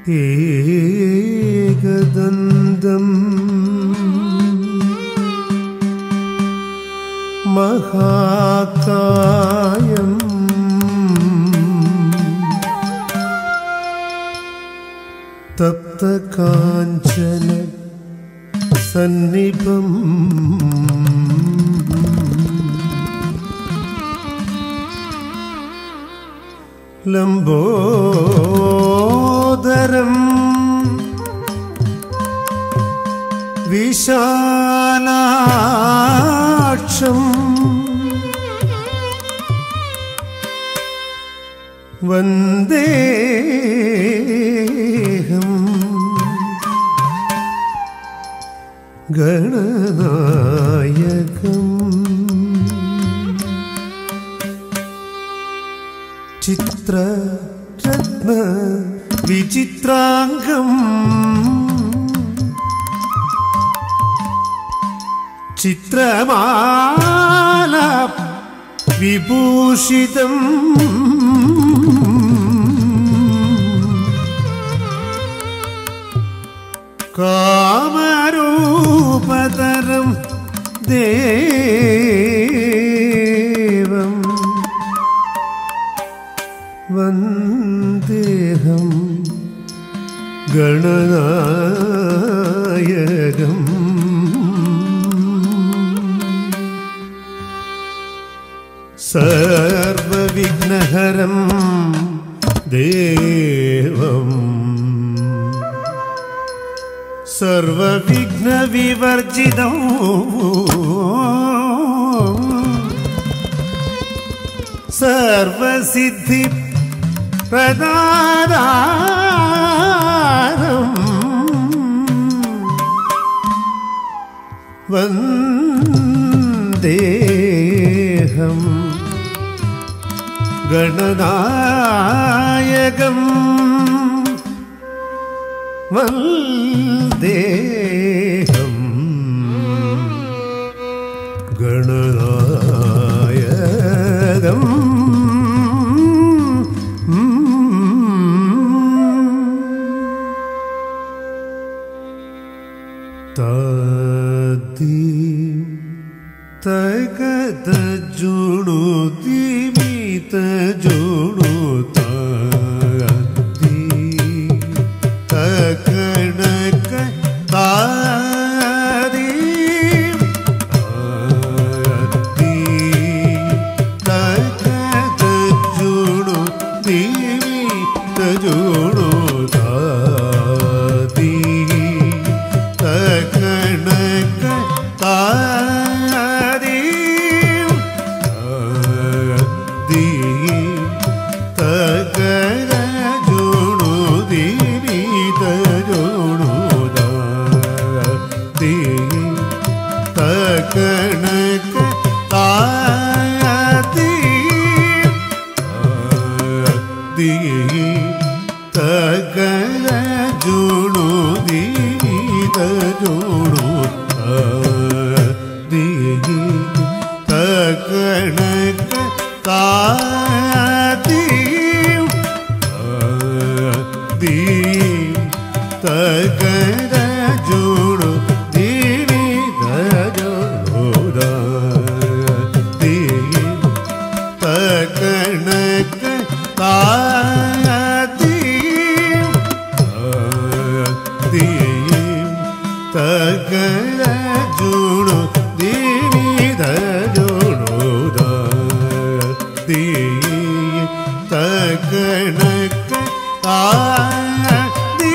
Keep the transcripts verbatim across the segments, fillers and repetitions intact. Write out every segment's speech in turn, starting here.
एकदन्तं महाकायं तप्तकाञ्चन सन्निभं लम्बोदरं विशालाक्षं वन्देऽहं गणनायकम् चित्ररत्न विचित्रांगम् चित्रमाला विभूषितम् कामरूपतरं देवम् वन्देऽहं गणनायकम् सर्वविघ्नहरं देवम् सर्वविघ्नविवर्जितं सर्वसिद्धि प्रदातारं वन्देऽहं गणनायकम् वन्देऽहं गणनायकम् तादी तगद जुणु दीमित जुणु तादी तकणक तादी तादी तगद जुणु दीमित जुणु तादी तकणक तादी तादी तकर जुणु दीमित जुणु तादी तकणक तादी तादी तकर जुणु दीमित जुणु तादी तकणक तादी तादी तकर जुणु दीमित जुणु तादी तकणक तादी तादी तकर जुणु दीमित जुणु तादी तकणक तादी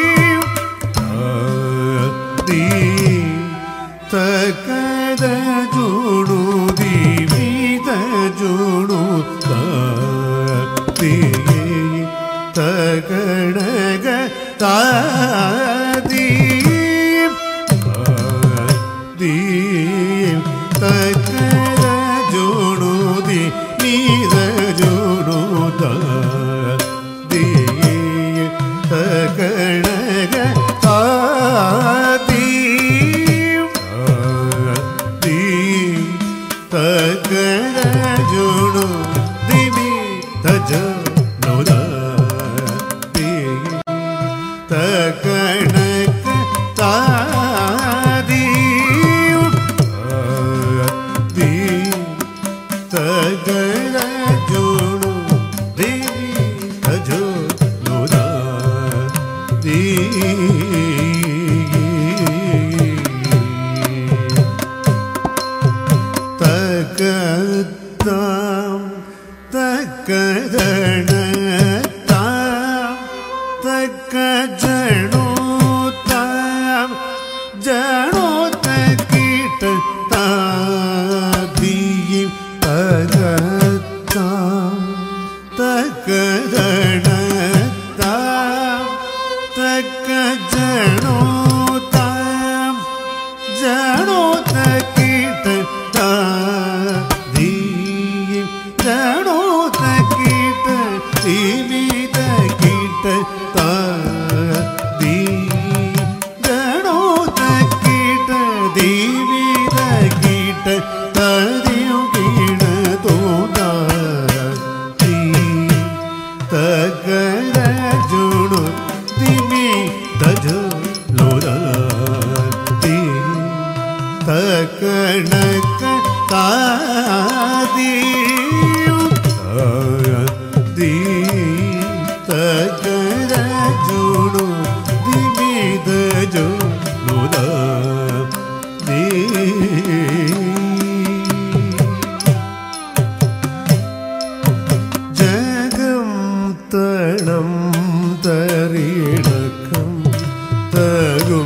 तादी तकर जुणु दीमित जुणु तादी तकणक तादी तादी तकर जुणु दीमित जुणु तादी तकणक तादी तादी तकर जुणु दीमित जुणु तादी ತಕ್ಕದಣ ತಕ್ಕ ಜಣೋ ತಾಂ ಜಣೋ ತಕೀಟ ತಾದೀಂ ತಗತಾಂ ತಕ್ಕದಣ ತಾಂ ತಕ್ಕ ಜಣೋ ತಾಂ ಜಣೋ ತಕೀಟ ತಾದೀಂ ಜಣೋ ತಕೀಟ ತೀಮಿದ ಕೀಟ ತಾದಿ ಜಣೋ ತಕೀಟ ದೀವಿದ ಕೀಟ ತಾದಿಯು ಕೀಣ ತೋದಾದಿ ತಗರ ಜುಣು ದಿಮಿ ತಜ ಲೋರಾದಿ ತಕಣಕ ತಾದಿಯು ತಾದಿ ತಗರ ಜುಣು ದಿಮಿದ ಜೋ ಲೋರಾದಿ ജഗം തണം തരീടക്കം തരും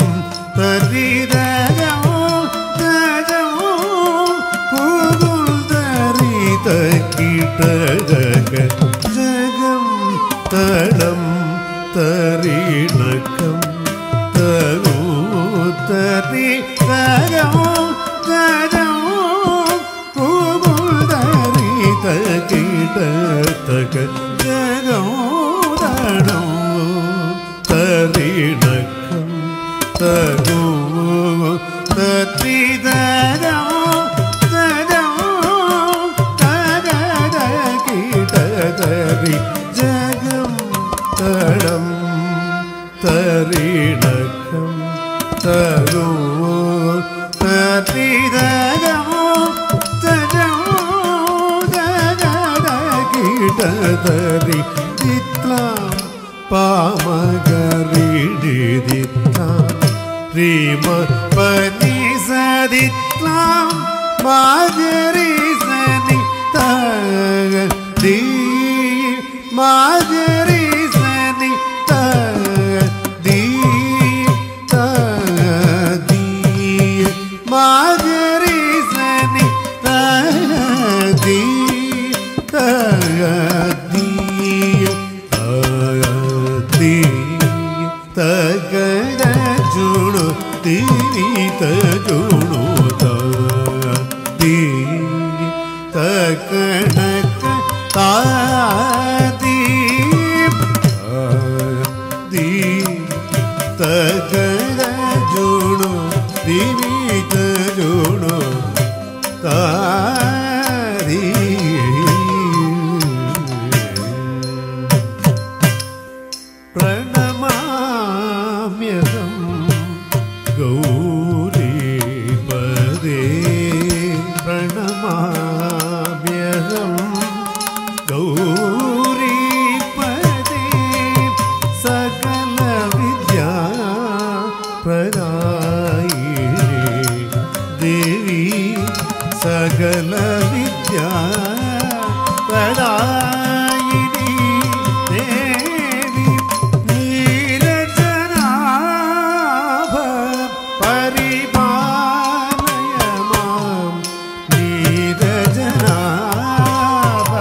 തരിതരം തരമോ കുകുൽ തരിത കീടക ജഗം തണം തരീടക്കം തരൂ തരിതരമോ തരമോ കുകുൽ തരിത കീട തക ജഗോദണോ തരീണക്കം തഗോ തത്രിതരോ തരമോ തരത കീട തരി ജഗം തണം തരീണക്കം തഗോ തത്രിതരോ തരമോ ീടതരി ദിത്ലാം പാമഗരീഡിദിത്ലാം ശ്രീമ പനി സദിത്ലാം മാജരി സനി തഗദി മാജരി സനി തഗദി തഗദി മാജരി സനി തഗദി തഗദി തഗദി തഗദ ജുണു തിരി തജുണു തഗദി തഗണക താദി തഗദി തഗദ ജുണു തിരി തജുണു താദി പ്രണമാമ്യഹം ഗൗരീപദേ പ്രണമാമ്യഹം ഗൗരീപദേ സകല വിദ്യാ പ്രദായിനി ദേവി സകല വിദ്യാ പ്രദായിനി ദേവി നീരജനാഭ പരിപാലയ മാം നീരജനാഭ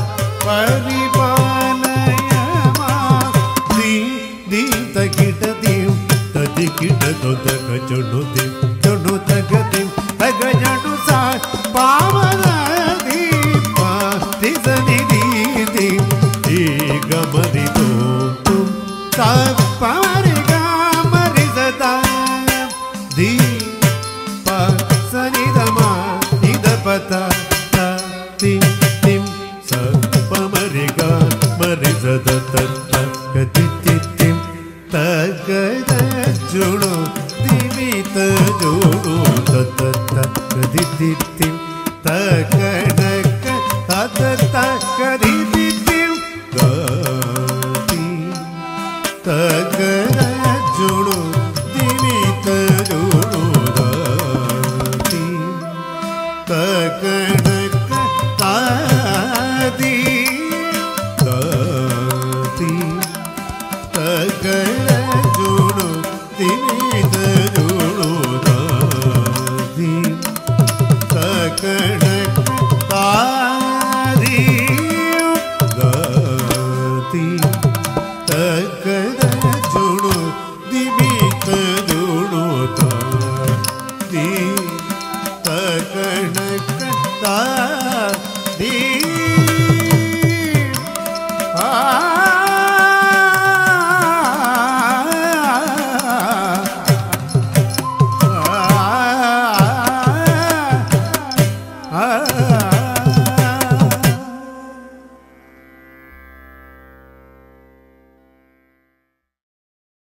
പരിപാലയ മാം ദീ ദീ തകിട ദീം തദികിട ദോദക ചൊണ്ണു ദീം ചൊണ്ണു തക ദീം തക ജണു സാ പാവന ദീപ തിസനി ദീ ദീം ദീ ഗമരി ദോ തും സപ്പരി ഗമരി സദാ ദീ പ സനി ദമ നിദ പത ത തിം തിം സപ്പമരി ഗമരി സദ ത തി തി തിം തഗദ ജുണു ദിവി തജുണു തത തഗദി തി തിം തഗണക തത തഗദി